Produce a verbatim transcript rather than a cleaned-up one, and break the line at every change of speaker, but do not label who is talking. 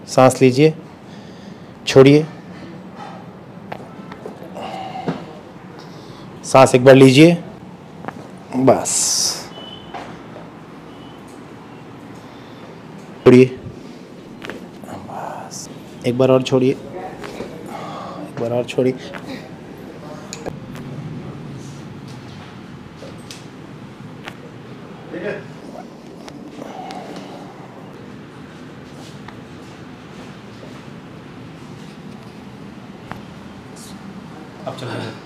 सांस लीजिए, छोड़िए, सांस एक बार लीजिए, बस, छोड़िए, बस, एक बार और छोड़िए, एक बार और छोड़िए। अब चलो।